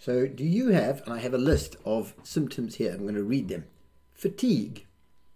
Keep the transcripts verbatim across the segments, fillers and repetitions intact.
So do you have, and I have a list of symptoms here, I'm going to read them. Fatigue,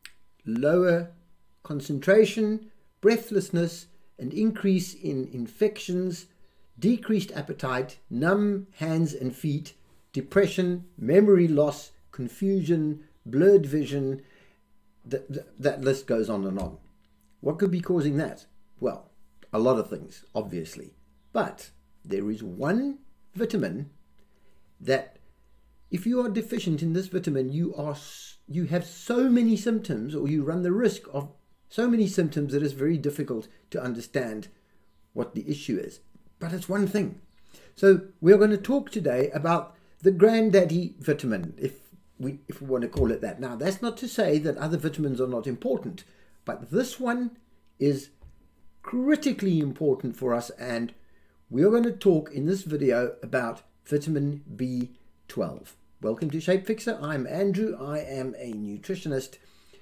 lower concentration, breathlessness, an increase in infections, decreased appetite, numb hands and feet, depression, memory loss, confusion, blurred vision. That, that list goes on and on. What could be causing that? Well, a lot of things, obviously. But there is one vitamin that if you are deficient in this vitamin, you are you have so many symptoms, or you run the risk of so many symptoms that it's very difficult to understand what the issue is. But it's one thing. So we're going to talk today about the granddaddy vitamin, if we, if we want to call it that. Now, that's not to say that other vitamins are not important, but this one is critically important for us, and we're going to talk in this video about vitamin B twelve. Welcome to Shape Fixer. I'm Andrew. I am a nutritionist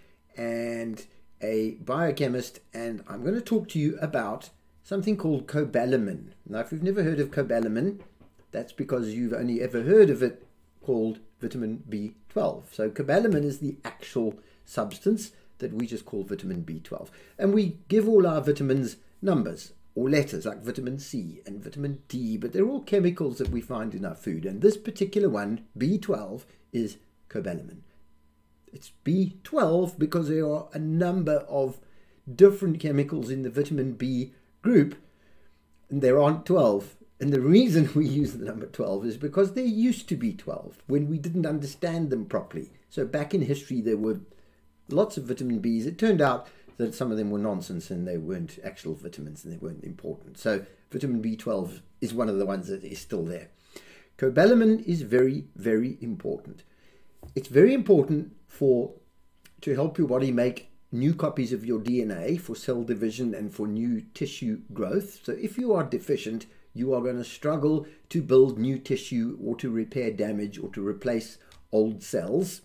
and a biochemist, and I'm going to talk to you about something called cobalamin. Now, if you've never heard of cobalamin, that's because you've only ever heard of it called vitamin B twelve. So cobalamin is the actual substance that we just call vitamin B twelve. And we give all our vitamins numbers or letters, like vitamin C and vitamin D, but they're all chemicals that we find in our food. And this particular one, B twelve, is cobalamin. It's B twelve because there are a number of different chemicals in the vitamin B group, and there aren't twelve. And the reason we use the number twelve is because there used to be twelve when we didn't understand them properly. So back in history, there were lots of vitamin Bs. It turned out that some of them were nonsense and they weren't actual vitamins and they weren't important. So vitamin B twelve is one of the ones that is still there. Cobalamin is very, very important. It's very important for to help your body make new copies of your D N A for cell division and for new tissue growth. So if you are deficient, you are going to struggle to build new tissue or to repair damage or to replace old cells.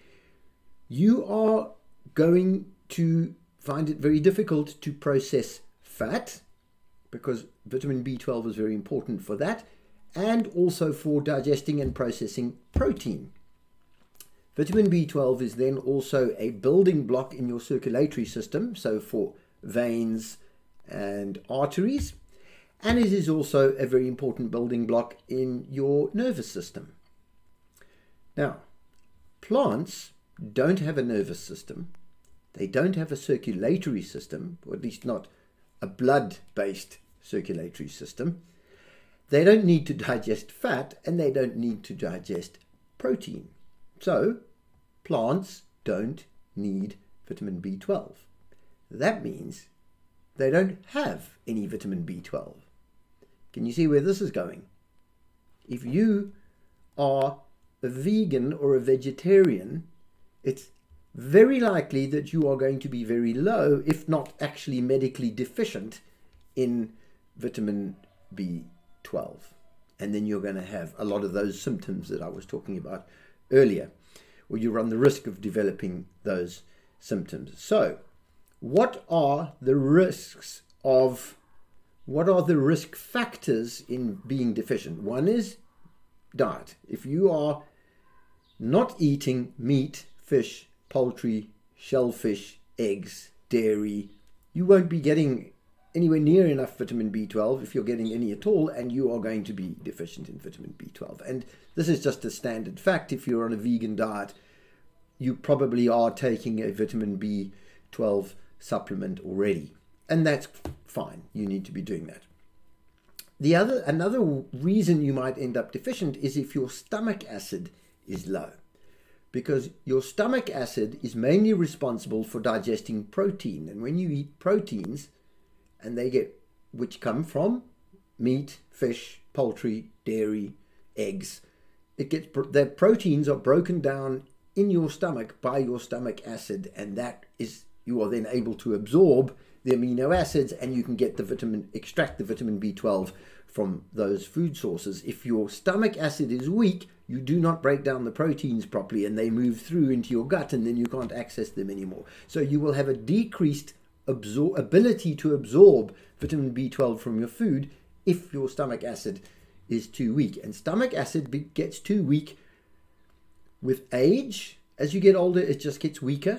You are going to find it very difficult to process fat, because vitamin B twelve is very important for that, and also for digesting and processing protein. Vitamin B twelve is then also a building block in your circulatory system, so for veins and arteries, and it is also a very important building block in your nervous system. Now, plants don't have a nervous system. They don't have a circulatory system, or at least not a blood-based circulatory system. They don't need to digest fat, and they don't need to digest protein. So, plants don't need vitamin B twelve. That means they don't have any vitamin B twelve. Can you see where this is going? If you are a vegan or a vegetarian, it's very likely that you are going to be very low, if not actually medically deficient, in vitamin B twelve. And then you're going to have a lot of those symptoms that I was talking about earlier, or you run the risk of developing those symptoms. So, what are the risks of, what are the risk factors in being deficient? One is diet. If you are not eating meat, fish, poultry, shellfish, eggs, dairy, you won't be getting anywhere near enough vitamin B twelve, if you're getting any at all, and you are going to be deficient in vitamin B twelve. And this is just a standard fact. If you're on a vegan diet, you probably are taking a vitamin B twelve supplement already, and that's fine. You need to be doing that. The other, another reason you might end up deficient is if your stomach acid is low, because your stomach acid is mainly responsible for digesting protein. And when you eat proteins, and they get, which come from meat, fish, poultry, dairy, eggs, it gets, their proteins are broken down in your stomach by your stomach acid, and that is, you are then able to absorb the amino acids, and you can get the vitamin, extract the vitamin B twelve from those food sources. If your stomach acid is weak, you do not break down the proteins properly, and they move through into your gut, and then you can't access them anymore. So you will have a decreased absor- ability to absorb vitamin B twelve from your food if your stomach acid is too weak. And stomach acid gets too weak with age. As you get older, it just gets weaker.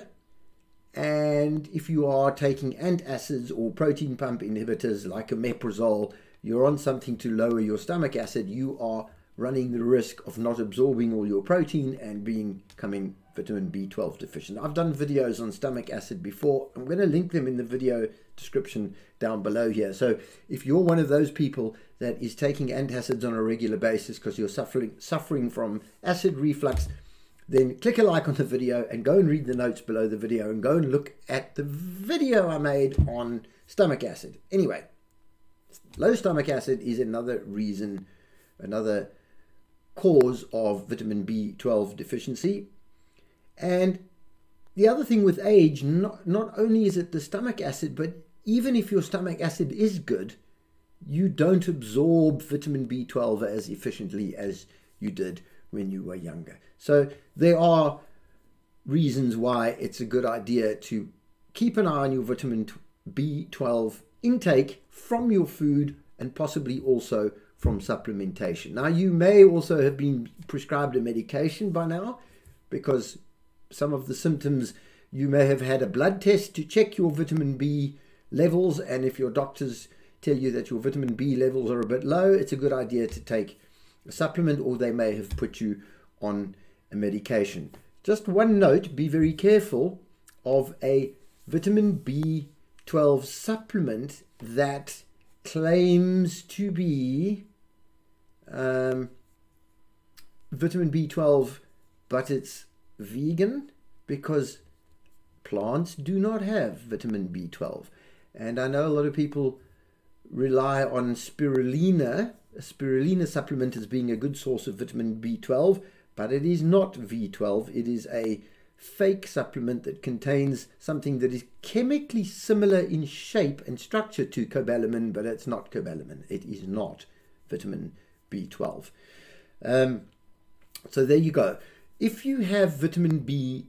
And if you are taking antacids or protein pump inhibitors like omeprazole, you're on something to lower your stomach acid, you are running the risk of not absorbing all your protein and becoming vitamin B twelve deficient. I've done videos on stomach acid before. I'm going to link them in the video description down below here. So if you're one of those people that is taking antacids on a regular basis because you're suffering suffering from acid reflux, then click a like on the video and go and read the notes below the video and go and look at the video I made on stomach acid. Anyway, low stomach acid is another reason, another cause of vitamin B twelve deficiency. And the other thing with age, not, not only is it the stomach acid, but even if your stomach acid is good, you don't absorb vitamin B twelve as efficiently as you did when you were younger. So there are reasons why it's a good idea to keep an eye on your vitamin B twelve intake from your food and possibly also from supplementation. Now, you may also have been prescribed a medication by now, because some of the symptoms, you may have had a blood test to check your vitamin B levels, and if your doctors tell you that your vitamin B levels are a bit low, it's a good idea to take a supplement, or they may have put you on a medication. Just one note, be very careful of a vitamin B twelve supplement that claims to be um, vitamin B twelve, but it's vegan, because plants do not have vitamin B twelve. And I know a lot of people rely on spirulina, a spirulina supplement, as being a good source of vitamin B twelve, but it is not B twelve. It is a fake supplement that contains something that is chemically similar in shape and structure to cobalamin, but it's not cobalamin. It is not vitamin B twelve. Um, so there you go. If you have vitamin B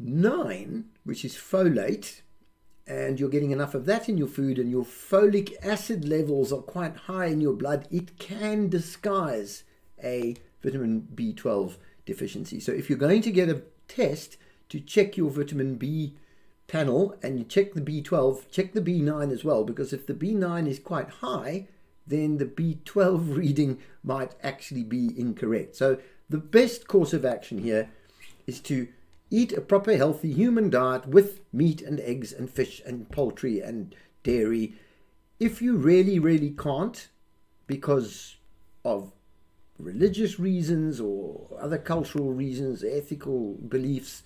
nine, which is folate, and you're getting enough of that in your food, and your folic acid levels are quite high in your blood, it can disguise a vitamin B twelve deficiency. So if you're going to get a test to check your vitamin B panel and you check the B twelve, check the B nine as well, because if the B nine is quite high, then the B twelve reading might actually be incorrect. So the best course of action here is to eat a proper healthy human diet with meat and eggs and fish and poultry and dairy. If you really, really can't, because of religious reasons or other cultural reasons, ethical beliefs,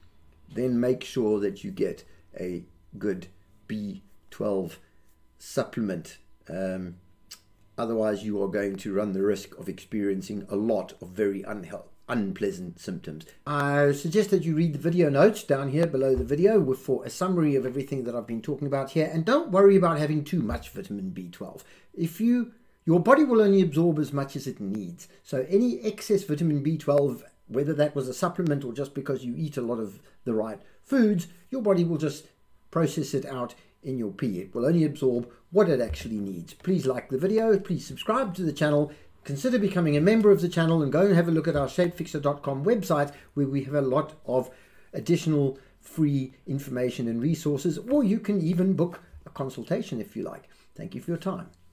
then make sure that you get a good B twelve supplement. Um, otherwise, you are going to run the risk of experiencing a lot of very unhealthy, unpleasant symptoms. I suggest that you read the video notes down here below the video for a summary of everything that I've been talking about here. And don't worry about having too much vitamin B twelve. If you, your body will only absorb as much as it needs. So any excess vitamin B twelve, whether that was a supplement or just because you eat a lot of the right foods, your body will just process it out in your pee. It will only absorb what it actually needs. Please like the video, please subscribe to the channel, consider becoming a member of the channel, and go and have a look at our shape fixer dot com website, where we have a lot of additional free information and resources, or you can even book a consultation if you like. Thank you for your time.